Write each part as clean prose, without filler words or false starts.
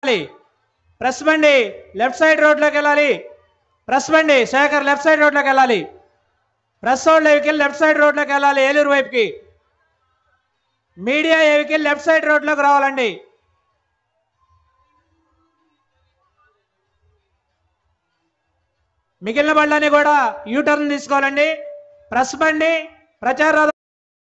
Press బండి left side రోడ్లోకి వెళ్ళాలి. ప్రెస్ బండి శేఖర్ లెఫ్ట్ సైడ్ రోడ్లోకి వెళ్ళాలి. Press road vehicle left side రోడ్లోకి వెళ్ళాలి ఏలూరు వైపుకి. మీడియా వెహికల్ లెఫ్ట్ సైడ్ రోడ్లోకి రావాలండి. మిగిలిన బండ్లని కూడా యూటర్న్ తీసుకోవాలండి. ప్రెస్ బండి ప్రచార రథం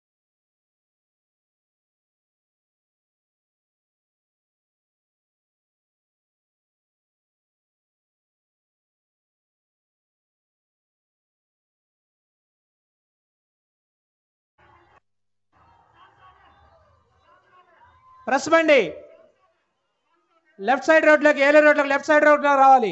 ప్రెస్ బండి లెఫ్ట్ సైడ్ రోడ్లోకి ఏలూరు రోడ్లోకి లెఫ్ట్ సైడ్ రోడ్లోకి రావాలి.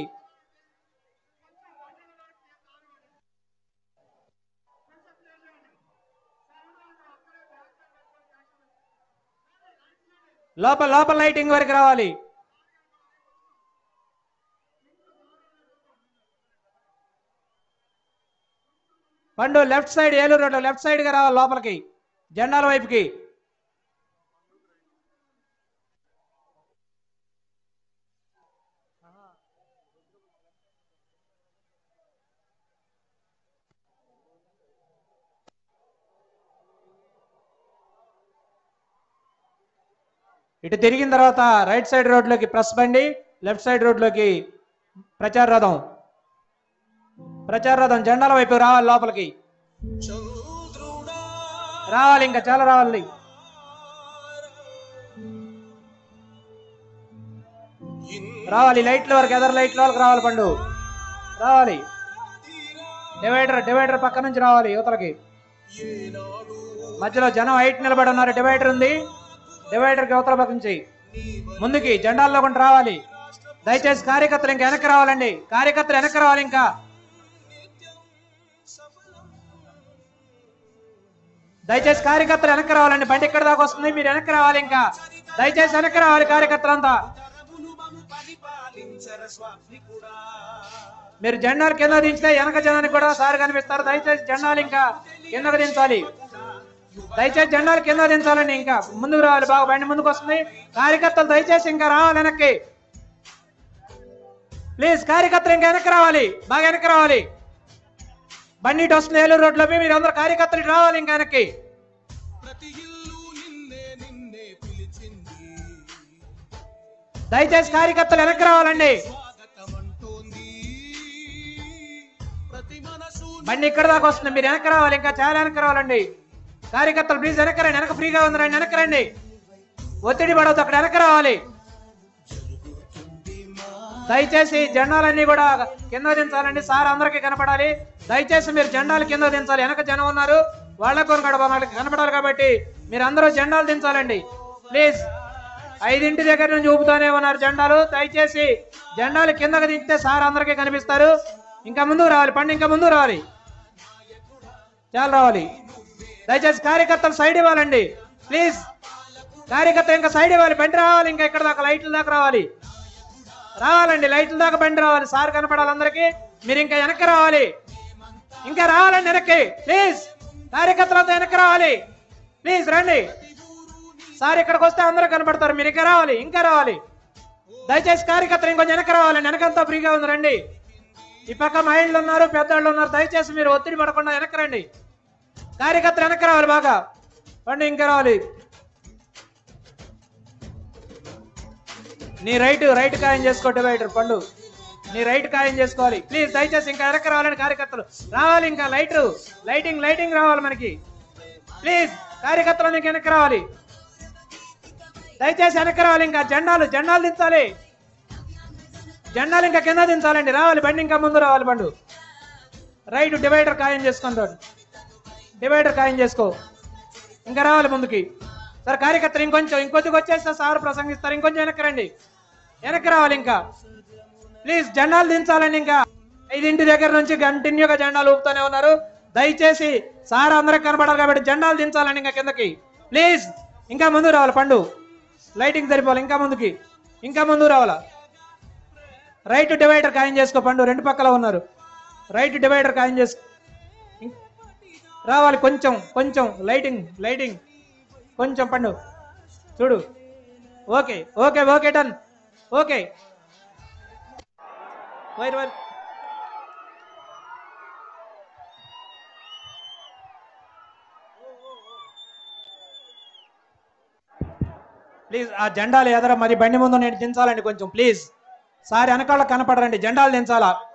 లోపల లైటింగ్ వరకు రావాలి. పండు left side Eluru road left side గా రావాలి లోపలికి జెండాల వైపుకి. ఇటు తిరిగిన తర్వాత రైట్ సైడ్ రోడ్లోకి ప్రెస్ బండి, లెఫ్ట్ సైడ్ రోడ్లోకి ప్రచార రథం జెండాల వైపు రావాలి. లోపలికి రావాలి, ఇంకా చాలా రావాలి. లైట్ల వరకు ఎదర్ లైట్ల వరకు రావాలి. పండు రావాలి. డివైడర్ పక్క నుంచి రావాలి యువతలకి. మధ్యలో జనం హైట్ నిలబడి ఉన్నారు. డివైడర్ ఉంది, డివైడర్కి యువతల పక్క నుంచి ముందుకి జెండాల్లో కొంచెం రావాలి. దయచేసి కార్యకర్తలు ఇంకా వెనక్కి రావాలండి. కార్యకర్తలు వెనక్కి రావాలి. ఇంకా దయచేసి కార్యకర్తలు వెనక్కి రావాలండి. బండి ఇక్కడ దాకా వస్తుంది, మీరు వెనక్కి రావాలి. ఇంకా దయచేసి వెనక్కి రావాలి కార్యకర్తలంతా. మీరు జెండాలు కింద దించితే వెనక జనానికి కూడా సార్ కనిపిస్తారు. దయచేసి జెండాలు ఇంకా కిందకు దించాలి. దయచేసి జెండాలు కింద దించాలండి. ఇంకా ముందుకు రావాలి. బాగా బండి ముందుకు వస్తుంది. కార్యకర్తలు దయచేసి ఇంకా రావాలి వెనక్కి. ప్లీజ్ కార్యకర్తలు ఇంకా వెనక్కి రావాలి, బాగా వెనక్కి రావాలి. బండి ఇటు వస్తుంది ఏలూరు రోడ్లోకి. మీరు అందరు కార్యకర్తలు రావాలి ఇంకా వెనక్కి. దయచేసి కార్యకర్తలు వెనక్కి రావాలండి. బండి ఇక్కడ దాకా వస్తుంది, మీరు వెనక్కి రావాలి. ఇంకా చాలా వెనక్కి రావాలండి. కార్యకర్తలు ప్లీజ్ వెనక్కి రండి. వెనక ఫ్రీగా ఉంది, రండి వెనక్కి రండి. ఒత్తిడి పడవద్దు, అక్కడ వెనక్కి రావాలి. దయచేసి జెండాలన్నీ కూడా కింద దించాలండి. సార్ అందరికీ కనపడాలి. దయచేసి మీరు జెండాలు కింద దించాలి. వెనక జనం ఉన్నారు, వాళ్ళకు వాళ్ళకి కనపడాలి కాబట్టి మీరు అందరూ జెండాలు దించాలండి. ప్లీజ్ 5 దగ్గర నుంచి ఊపుతానే ఉన్నారు జెండాలు. దయచేసి జెండాలు కిందకి దించితే సార్ అందరికీ కనిపిస్తారు. ఇంకా ముందుకు రావాలి. పండు ఇంకా ముందుకు రావాలి, చాలా రావాలి. దయచేసి కార్యకర్తలు సైడ్ ఇవ్వాలండి. ప్లీజ్ కార్యకర్తలు ఇంకా సైడ్ ఇవ్వాలి. బండి రావాలి. ఇంకా ఇక్కడ దాకా లైట్ల దాకా రావాలండి. లైట్ల దాకా బండి రావాలి. సార్ కనపడాలి అందరికీ. మీరు ఇంకా వెనక్కి రావాలి. ఇంకా రావాలండి వెనక్కి. ప్లీజ్ కార్యకర్తలంతా వెనక్కి రావాలి. ప్లీజ్ రండి. సార్ ఇక్కడికి వస్తే అందరూ కనపడతారు. మీరు ఇంకా రావాలి. దయచేసి కార్యకర్తలు ఇంకొంచెం వెనక్కి రావాలండి. వెనకంతా ఫ్రీగా ఉంది, రండి. ఈ పక్క మహిళలు ఉన్నారు, పెద్దవాళ్ళు ఉన్నారు. దయచేసి మీరు ఒత్తిడి పడకుండా వెనక్కి రండి. కార్యకర్తలు వెనక్కి రావాలి. బాగా పండు ఇంకా రావాలి. నీ రైట్ ఖాయం చేసుకో డివైడర్. పండు నీ రైట్ ఖాయం చేసుకోవాలి. ప్లీజ్ దయచేసి ఇంకా వెనక్కి రావాలండి. కార్యకర్తలు రావాలి. ఇంకా లైటింగ్ రావాలి మనకి. ప్లీజ్ కార్యకర్తలు నీకు వెనక్కి రావాలి. దయచేసి వెనక్కి రావాలి. ఇంకా జెండాలు దించాలి. జెండాలు ఇంకా కింద దించాలండి. రావాలి. బండి ఇంకా ముందు రావాలి. పండు రైట్ డివైడర్ ఖాయం చేసుకుంటాడు. డివైడర్ ఖాయం చేసుకో. ఇంకా రావాలి ముందుకి. సార్ కార్యకర్తలు ఇంకొద్దిగా వచ్చేస్తే సార్ ప్రసంగిస్తారు. ఇంకొంచెం వెనక్కి రండి. వెనక్కి రావాలి. ఇంకా ప్లీజ్ జెండాలు దించాలండి. ఇంకా 5 దగ్గర నుంచి కంటిన్యూగా జెండాలు ఊపుతూనే ఉన్నారు. దయచేసి సార్ అందరికి కనబడాలి కాబట్టి జెండాలు దించాలండి. ఇంకా కిందకి ప్లీజ్. ఇంకా ముందు రావాలి. పండు లైటింగ్ సరిపోవాలి. ఇంకా ముందు రావాలా. రైట్ డివైడర్ ఖాయం చేసుకో. పండు 2 పక్కల ఉన్నారు. రైట్ డివైడర్ ఖాయం చేసుకో. రావాలి. కొంచెం లైటింగ్ కొంచెం. పండు చూడు. Okay done. Okay wire wire please ఆ జెండాలు ఎదర మరి బండి ముందు నేను దించాలండి కొంచెం ప్లీజ్ సార్ వెనకాల కనపడరండి జెండాలు దించాలా